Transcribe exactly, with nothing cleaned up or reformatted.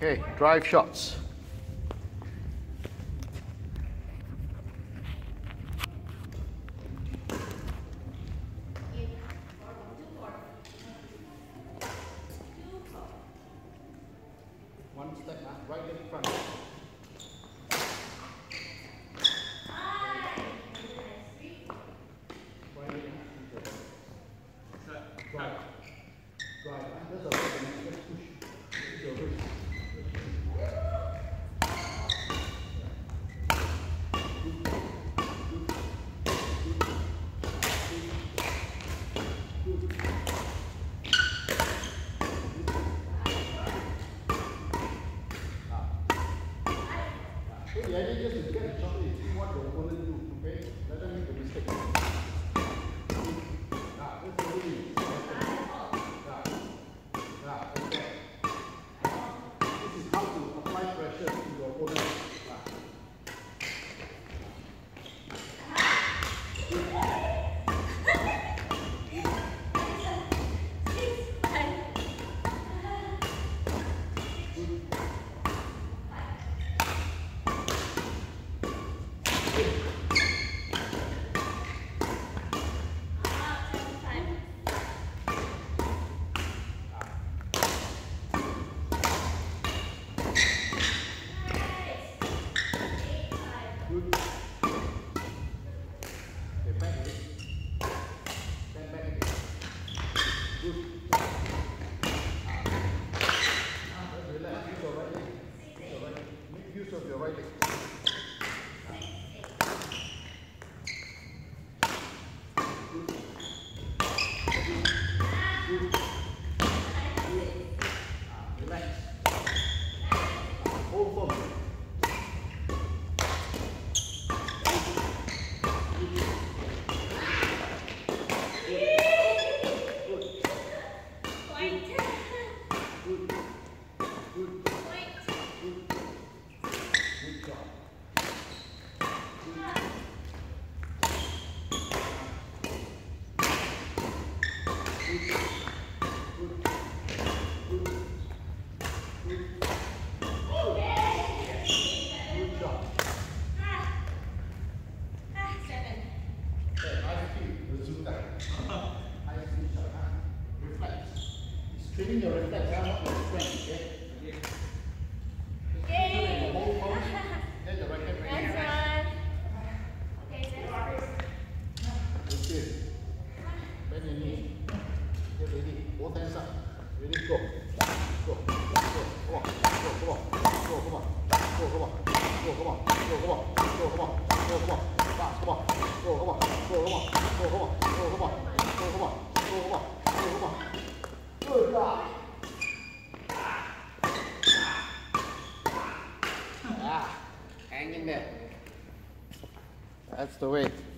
Okay, drive shots. One step back, right leg front. Right leg drive. Drive. There's a little bit. Let's push. Push your wrist. The idea is just to get a shot and see what your opponent do, okay? Let them make a mistake. Ah, that's the way you ah, ah, okay. This is how to apply pressure to your opponent. Ah. Good. Okay, back again. Stand back again. Good. Ah, just relax. Use your right leg. Use your right leg. Make use of your right leg. Good. Good. Good. Ah, relax. Hold firm. Training your reflex, not your strength, okay? Okay. Hold on. Get the racket ready. Okay. Bend your knee. Get ready. Both hands up. Ready, go. Go. Go. Come on. Go, come on. Go, come on. Go, come on. Go, come on. Go, come on. Go, come on. Go, come on. Fast, come on. Go, come on. Go, come on. Go, come on. Go, come on. Go, come on. Go, come on. Go, come on. Good job. Ah, hang in there. That's the way.